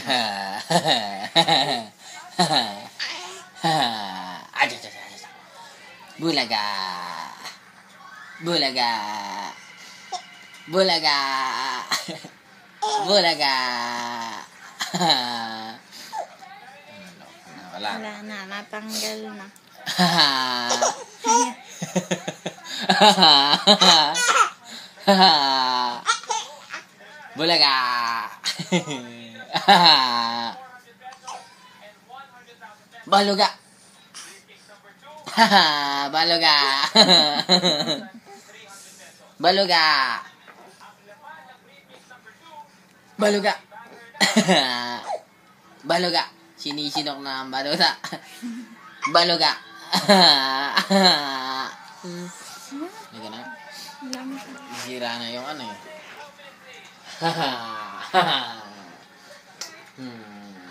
Bulaga. Bulaga. Bulaga. Bulaga. Wala. Wala na, natanggal na. Bulaga. Baluga. Baluga. Baluga. Baluga. Baluga. Sinisinok na ang baluga. Baluga. Hindi na. Hira na yung ano eh.